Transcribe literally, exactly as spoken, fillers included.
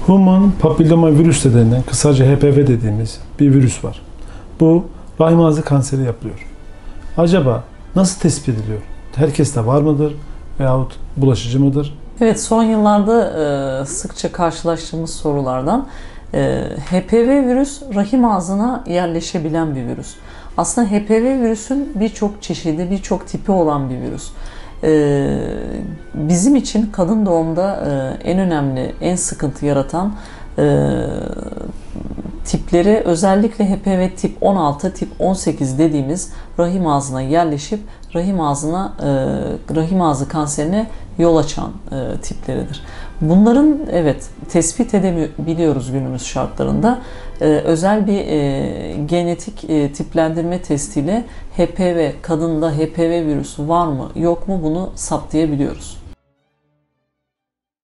Human papilloma virüs de denilen, kısaca H P V dediğimiz bir virüs var. Bu rahim ağzı kanseri yapıyor. Acaba nasıl tespit ediliyor? Herkeste var mıdır veyahut bulaşıcı mıdır? Evet, son yıllarda sıkça karşılaştığımız sorulardan H P V virüs rahim ağzına yerleşebilen bir virüs. Aslında H P V virüsün birçok çeşidi, birçok tipi olan bir virüs. Bizim için kadın doğumda en önemli, en sıkıntı yaratan tipleri özellikle H P V tip on altı, tip on sekiz dediğimiz rahim ağzına yerleşip rahim ağzına, rahim ağzı kanserine yol açan tipleridir. Bunların evet tespit edebiliyoruz günümüz şartlarında. Özel bir genetik tiplendirme testiyle H P V, kadında H P V virüsü var mı yok mu bunu saptayabiliyoruz.